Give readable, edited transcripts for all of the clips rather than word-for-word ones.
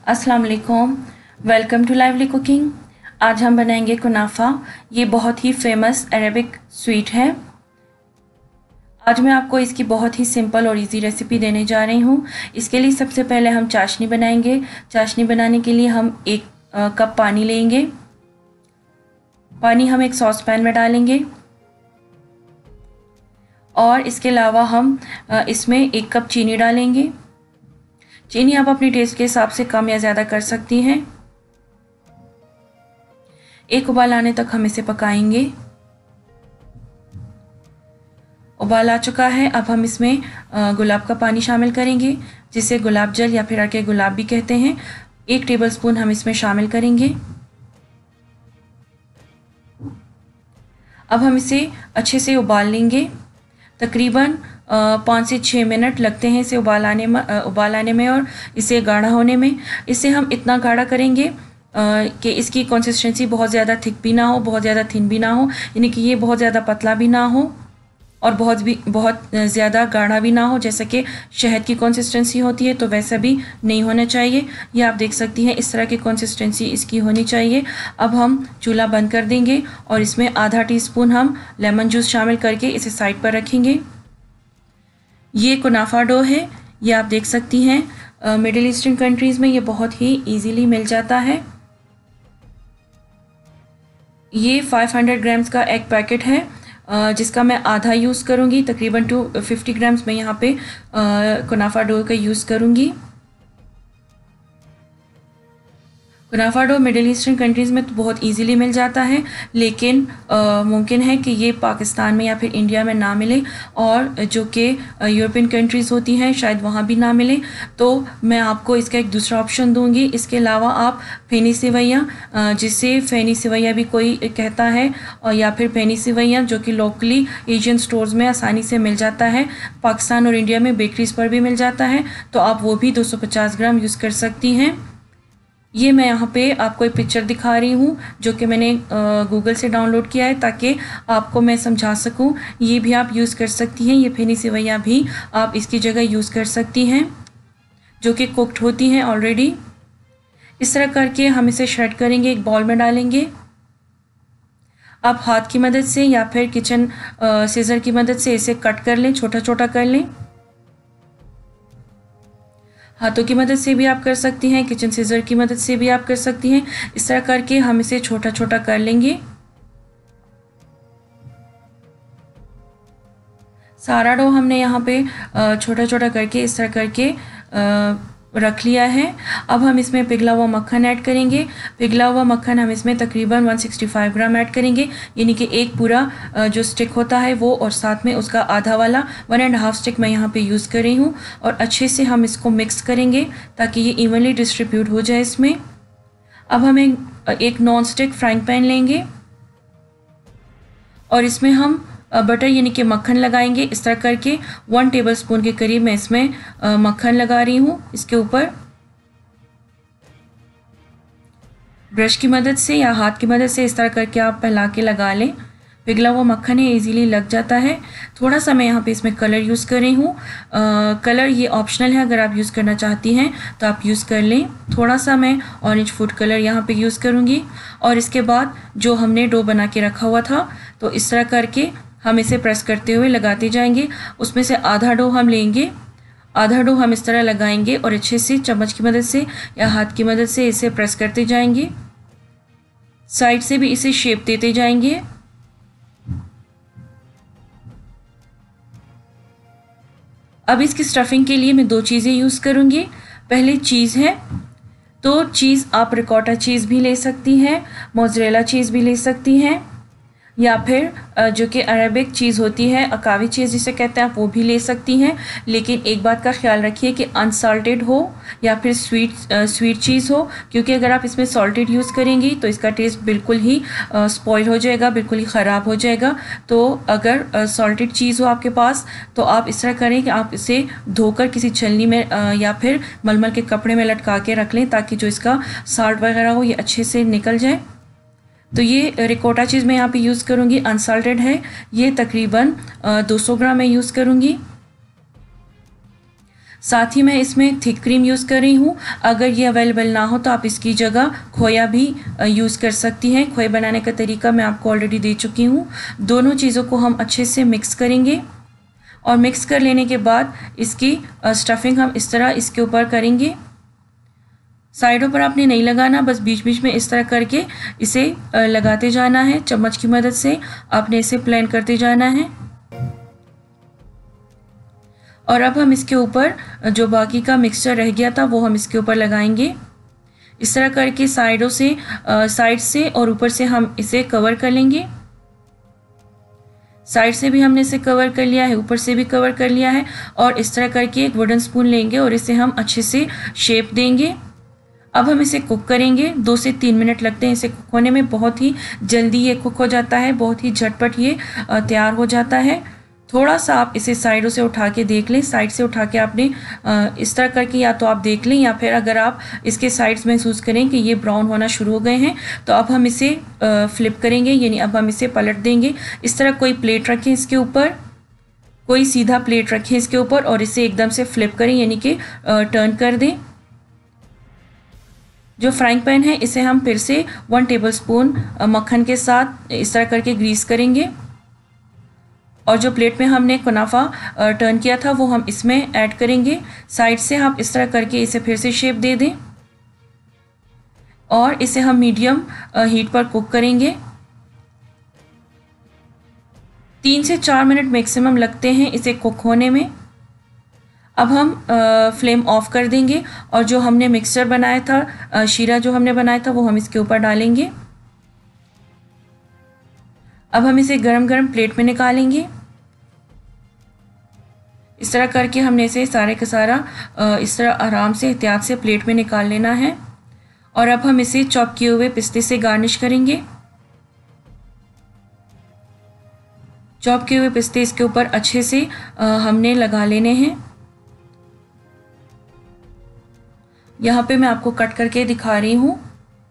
अस्सलाम वालेकुम, welcome to lively cooking. आज हम बनाएंगे कुनाफा। ये बहुत ही फेमस अरेबिक स्वीट है। आज मैं आपको इसकी बहुत ही सिंपल और इजी रेसिपी देने जा रही हूँ। इसके लिए सबसे पहले हम चाशनी बनाएंगे। चाशनी बनाने के लिए हम 1 कप पानी लेंगे। पानी हम एक सॉस पैन में डालेंगे और इसके अलावा हम इसमें 1 कप चीनी डालेंगे। चीनी आप अपने टेस्ट के हिसाब से कम या ज़्यादा कर सकती हैं। एक उबाल आने तक हम इसे पकाएंगे। उबाल आ चुका है। अब हम इसमें गुलाब का पानी शामिल करेंगे, जिसे गुलाब जल या फिर अर्के गुलाब भी कहते हैं। 1 टेबलस्पून हम इसमें शामिल करेंगे। अब हम इसे अच्छे से उबाल लेंगे। तकरीबन 5 से 6 मिनट लगते हैं इसे उबाल आने में और इसे गाढ़ा होने में। इसे हम इतना गाढ़ा करेंगे कि इसकी कंसिस्टेंसी बहुत ज़्यादा थिक भी ना हो, बहुत ज़्यादा थिन भी ना हो, यानी कि ये बहुत ज़्यादा पतला भी ना हो और बहुत ज़्यादा गाढ़ा भी ना हो। जैसा कि शहद की कंसिस्टेंसी होती है तो वैसा भी नहीं होना चाहिए। ये आप देख सकती हैं, इस तरह की कंसिस्टेंसी इसकी होनी चाहिए। अब हम चूल्हा बंद कर देंगे और इसमें आधा टीस्पून हम लेमन जूस शामिल करके इसे साइड पर रखेंगे। ये कुनाफा डो है, ये आप देख सकती हैं। मिडिल ईस्टर्न कंट्रीज़ में ये बहुत ही इजीली मिल जाता है। ये 500 ग्राम्स का एग पैकेट है, जिसका मैं आधा यूज़ करूँगी। तकरीबन 250 ग्राम्स मैं यहाँ पे कुनाफा डो का यूज़ करूँगी। कुनाफा डो मिडिल ईस्टर्न कंट्रीज़ में तो बहुत इजीली मिल जाता है, लेकिन मुमकिन है कि ये पाकिस्तान में या फिर इंडिया में ना मिले और जो कि यूरोपियन कंट्रीज़ होती हैं शायद वहाँ भी ना मिले। तो मैं आपको इसका एक दूसरा ऑप्शन दूंगी। इसके अलावा आप फेनी सेवैयाँ, जिसे फेनी सेवैयाँ भी कोई कहता है, और या फिर फेनी सेवैयाँ जो कि लोकली एशियन स्टोर्स में आसानी से मिल जाता है। पाकिस्तान और इंडिया में बेकरीज़ पर भी मिल जाता है, तो आप वो भी 250 ग्राम यूज़ कर सकती हैं। ये मैं यहाँ पे आपको एक पिक्चर दिखा रही हूँ जो कि मैंने गूगल से डाउनलोड किया है, ताकि आपको मैं समझा सकूँ। ये भी आप यूज़ कर सकती हैं। ये फेनी सेवैयाँ भी आप इसकी जगह यूज़ कर सकती हैं, जो कि कुक्ड होती हैं ऑलरेडी। इस तरह करके हम इसे श्रेड करेंगे, एक बॉल में डालेंगे। आप हाथ की मदद से या फिर किचन सीजर की मदद से इसे कट कर लें, छोटा छोटा कर लें। हाथों की मदद से भी आप कर सकती हैं, किचन सीजर की मदद से भी आप कर सकती हैं। इस तरह करके हम इसे छोटा छोटा कर लेंगे। सारा डो हमने यहाँ पे छोटा छोटा करके इस तरह करके रख लिया है। अब हम इसमें पिघला हुआ मक्खन ऐड करेंगे। पिघला हुआ मक्खन हम इसमें तकरीबन 165 ग्राम ऐड करेंगे, यानी कि एक पूरा जो स्टिक होता है वो, और साथ में उसका आधा वाला 1.5 स्टिक मैं यहाँ पे यूज़ कर रही हूँ। और अच्छे से हम इसको मिक्स करेंगे ताकि ये इवनली डिस्ट्रीब्यूट हो जाए इसमें। अब हम एक नॉन स्टिक फ्राइंग पैन लेंगे और इसमें हम बटर यानी कि मक्खन लगाएंगे। इस तरह करके 1 टेबलस्पून के करीब मैं इसमें मक्खन लगा रही हूँ। इसके ऊपर ब्रश की मदद से या हाथ की मदद से इस तरह करके आप फैला के लगा लें। पिघला हुआ मक्खन है, इजीली लग जाता है। थोड़ा सा मैं यहाँ पे इसमें कलर यूज़ कर रही हूँ। कलर ये ऑप्शनल है, अगर आप यूज़ करना चाहती हैं तो आप यूज़ कर लें। थोड़ा सा मैं ऑरेंज फूड कलर यहाँ पे यूज़ करूँगी। और इसके बाद जो हमने डो बना के रखा हुआ था, तो इस तरह करके हम इसे प्रेस करते हुए लगाते जाएंगे। उसमें से आधा डो हम लेंगे, आधा डो हम इस तरह लगाएंगे और अच्छे से चम्मच की मदद से या हाथ की मदद से इसे प्रेस करते जाएंगे। साइड से भी इसे शेप देते जाएंगे। अब इसकी स्टफिंग के लिए मैं 2 चीज़ें यूज़ करूँगी। पहले चीज़ है, तो चीज़ आप रिकॉटा चीज़ भी ले सकती हैं, मोज़रेला चीज़ भी ले सकती हैं, या फिर जो कि अरेबिक चीज़ होती है, अकावी चीज़ जिसे कहते हैं, आप वो भी ले सकती हैं। लेकिन एक बात का ख्याल रखिए कि अनसाल्टेड हो या फिर स्वीट चीज़ हो, क्योंकि अगर आप इसमें सॉल्टेड यूज़ करेंगी तो इसका टेस्ट बिल्कुल ही स्पॉइल हो जाएगा, बिल्कुल ही ख़राब हो जाएगा। तो अगर सॉल्टेड चीज़ हो आपके पास तो आप इस तरह करें कि आप इसे धोकर किसी छलनी में या फिर मलमल के कपड़े में लटका के रख लें, ताकि जो इसका साल्ट वगैरह हो ये अच्छे से निकल जाए। तो ये रिकोटा चीज़ मैं यहाँ पे यूज़ करूँगी, अनसाल्टेड है। ये तकरीबन 200 ग्राम मैं यूज़ करूँगी। साथ ही मैं इसमें थिक क्रीम यूज़ कर रही हूँ। अगर ये अवेलेबल ना हो तो आप इसकी जगह खोया भी यूज़ कर सकती हैं। खोया बनाने का तरीका मैं आपको ऑलरेडी दे चुकी हूँ। दोनों चीज़ों को हम अच्छे से मिक्स करेंगे और मिक्स कर लेने के बाद इसकी स्टफिंग हम इस तरह इसके ऊपर करेंगे। साइडों पर आपने नहीं लगाना, बस बीच बीच में इस तरह करके इसे लगाते जाना है। चम्मच की मदद से आपने इसे प्लेन करते जाना है। और अब हम इसके ऊपर जो बाकी का मिक्सचर रह गया था वो हम इसके ऊपर लगाएंगे। इस तरह करके साइड से और ऊपर से हम इसे कवर कर लेंगे। साइड से भी हमने इसे कवर कर लिया है, ऊपर से भी कवर कर लिया है। और इस तरह करके एक वुडन स्पून लेंगे और इसे हम अच्छे से शेप देंगे। अब हम इसे कुक करेंगे। 2 से 3 मिनट लगते हैं इसे कुक होने में। बहुत ही जल्दी ये कुक हो जाता है, बहुत ही झटपट ये तैयार हो जाता है। थोड़ा सा आप इसे साइडों से उठा के देख लें। साइड से उठा के आपने इस तरह करके या तो आप देख लें, या फिर अगर आप इसके साइड्स महसूस करें कि ये ब्राउन होना शुरू हो गए हैं तो अब हम इसे फ्लिप करेंगे, यानी अब हम इसे पलट देंगे। इस तरह कोई प्लेट रखें इसके ऊपर, कोई सीधा प्लेट रखें इसके ऊपर और इसे एकदम से फ्लिप करें, यानी कि टर्न कर दें। जो फ्राइंग पैन है इसे हम फिर से 1 टेबलस्पून मक्खन के साथ इस तरह करके ग्रीस करेंगे। और जो प्लेट में हमने कुनाफा टर्न किया था वो हम इसमें ऐड करेंगे। साइड से हम इस तरह करके इसे फिर से शेप दे दें और इसे हम मीडियम हीट पर कुक करेंगे। 3 से 4 मिनट मैक्सिमम लगते हैं इसे कुक होने में। अब हम फ्लेम ऑफ कर देंगे और जो हमने मिक्सचर बनाया था, शीरा जो हमने बनाया था वो हम इसके ऊपर डालेंगे। अब हम इसे गरम गरम प्लेट में निकालेंगे। इस तरह करके हमने इसे सारे का सारा इस तरह आराम से एहतियात से प्लेट में निकाल लेना है। और अब हम इसे चॉप किए हुए पिस्ते से गार्निश करेंगे। चॉप किए हुए पिस्ते इसके ऊपर अच्छे से हमने लगा लेने हैं। यहाँ पे मैं आपको कट करके दिखा रही हूँ।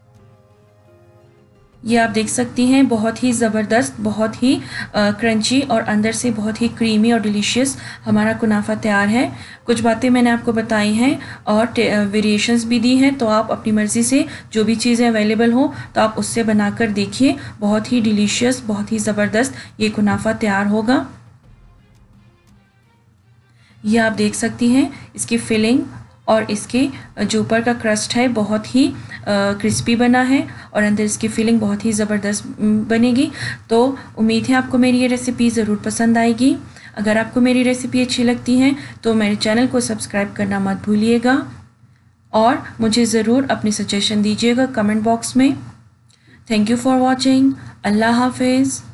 ये आप देख सकती हैं, बहुत ही ज़बरदस्त, बहुत ही क्रंची और अंदर से बहुत ही क्रीमी और डिलीशियस हमारा कुनाफा तैयार है। कुछ बातें मैंने आपको बताई हैं और वेरिएशंस भी दी हैं, तो आप अपनी मर्ज़ी से जो भी चीज़ें अवेलेबल हो तो आप उससे बनाकर देखिए। बहुत ही डिलीशियस, बहुत ही ज़बरदस्त ये कुनाफा तैयार होगा। ये आप देख सकती हैं इसकी फिलिंग और इसके जो ऊपर का क्रस्ट है बहुत ही क्रिस्पी बना है और अंदर इसकी फीलिंग बहुत ही ज़बरदस्त बनेगी। तो उम्मीद है आपको मेरी ये रेसिपी ज़रूर पसंद आएगी। अगर आपको मेरी रेसिपी अच्छी लगती है तो मेरे चैनल को सब्सक्राइब करना मत भूलिएगा और मुझे ज़रूर अपनी सजेशन दीजिएगा कमेंट बॉक्स में। Thank you for watching. अल्लाह हाफिज़।